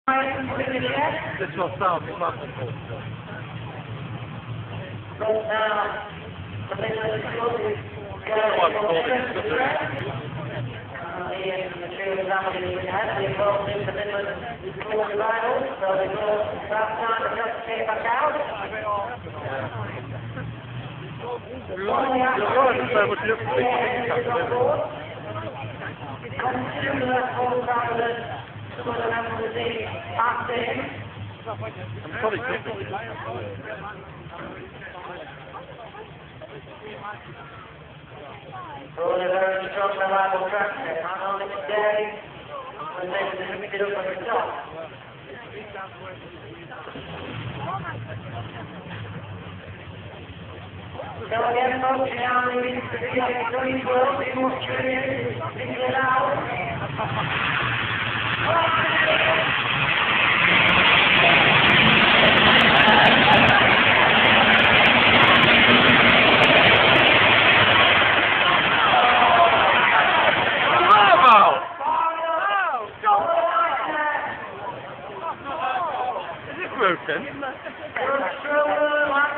This will sound wonderful. I'm probably thinking. So they're very strong reliable track there, not only today, but then they pick it up on the top. So again, folks, now we need to be at 312, be more curious, figure it out. Broken.